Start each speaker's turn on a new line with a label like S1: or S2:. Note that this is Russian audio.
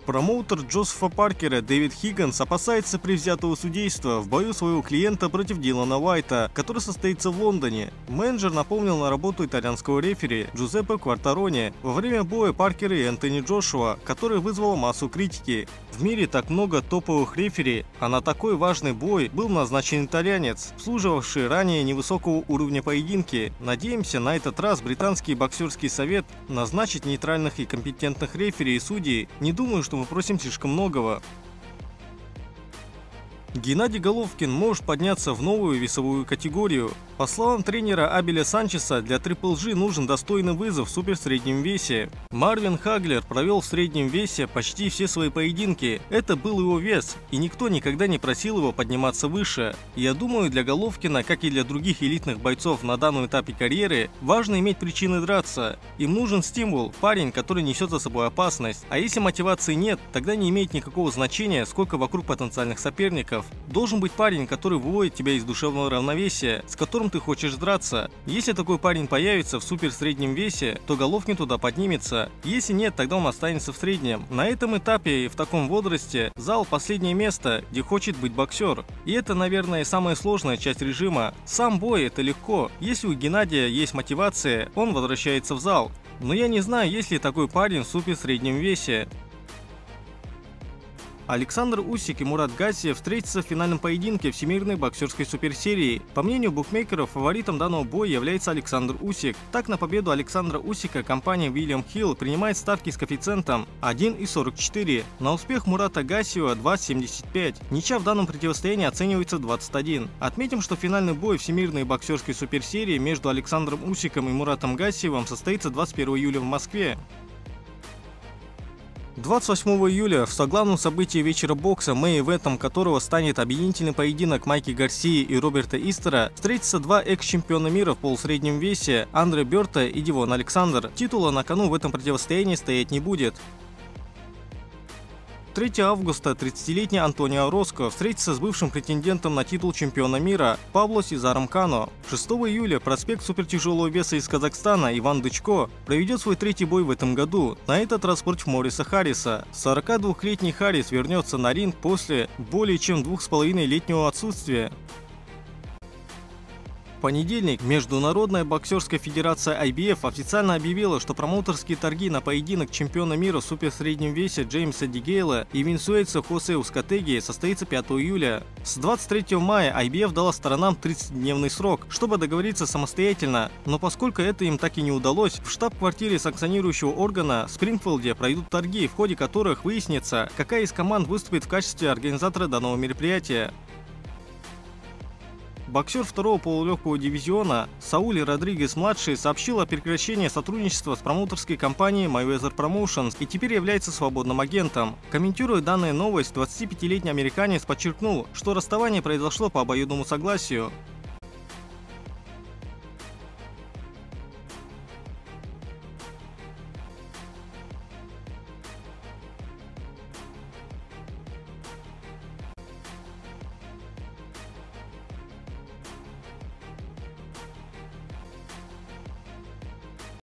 S1: Промоутер Джозефа Паркера Дэвид Хиггинс опасается предвзятого судейства в бою своего клиента против Дилана Уайта, который состоится в Лондоне. Менеджер напомнил на работу итальянского рефери Джузеппе Квартароне во время боя Паркера и Энтони Джошуа, который вызвал массу критики. В мире так много топовых рефери, а на такой важный бой был назначен итальянец, служивший ранее невысокого уровня поединки. Надеемся, на этот раз британский боксерский совет назначит нейтральных и компетентных рефери и судей. Не думаю, что мы просим слишком многого. Геннадий Головкин может подняться в новую весовую категорию. По словам тренера Абеля Санчеса, для Triple G нужен достойный вызов в суперсреднем весе. Марвин Хаглер провел в среднем весе почти все свои поединки. Это был его вес, и никто никогда не просил его подниматься выше. Я думаю, для Головкина, как и для других элитных бойцов на данном этапе карьеры, важно иметь причины драться. Им нужен стимул, парень, который несет за собой опасность. А если мотивации нет, тогда не имеет никакого значения, сколько вокруг потенциальных соперников. Должен быть парень, который выводит тебя из душевного равновесия, с которым ты хочешь драться. Если такой парень появится в суперсреднем весе, то Головкин туда поднимется. Если нет, тогда он останется в среднем. На этом этапе и в таком возрасте зал – последнее место, где хочет быть боксер. И это, наверное, самая сложная часть режима. Сам бой – это легко. Если у Геннадия есть мотивация, он возвращается в зал. Но я не знаю, есть ли такой парень в суперсреднем весе. Александр Усик и Мурат Гассиев встретятся в финальном поединке Всемирной боксерской суперсерии. По мнению букмекеров, фаворитом данного боя является Александр Усик. Так, на победу Александра Усика компания William Hill принимает ставки с коэффициентом 1,44. На успех Мурата Гассиева 2,75. Ничья в данном противостоянии оценивается 21. Отметим, что финальный бой Всемирной боксерской суперсерии между Александром Усиком и Муратом Гассиевым состоится 21 июля в Москве. 28 июля в соглавном событии вечера бокса, мейн-ивентом которого станет объединительный поединок Майки Гарсии и Роберта Истера, встретятся два экс-чемпиона мира в полусреднем весе Андре Берта и Девон Александр. Титула на кону в этом противостоянии стоять не будет. 3 августа 30-летний Антонио Ороско встретится с бывшим претендентом на титул чемпиона мира Пабло Сезаром Кано. 6 июля проспект супертяжелого веса из Казахстана Иван Дычко проведет свой третий бой в этом году, на этот раз против Мориса Харриса. 42-летний Харрис вернется на ринг после более чем 2,5-летнего отсутствия. В понедельник Международная боксерская федерация IBF официально объявила, что промоутерские торги на поединок чемпиона мира в суперсреднем весе Джеймса Дигейла и венесуэльца Хосе Ускатеги состоится 5 июля. С 23 мая IBF дала сторонам 30-дневный срок, чтобы договориться самостоятельно, но поскольку это им так и не удалось, в штаб-квартире санкционирующего органа в Спрингфилде пройдут торги, в ходе которых выяснится, какая из команд выступит в качестве организатора данного мероприятия. Боксер второго полулегкого дивизиона Сауль Родригес-младший сообщил о прекращении сотрудничества с промоутерской компанией Mayweather Promotions и теперь является свободным агентом. Комментируя данную новость, 25-летний американец подчеркнул, что расставание произошло по обоюдному согласию.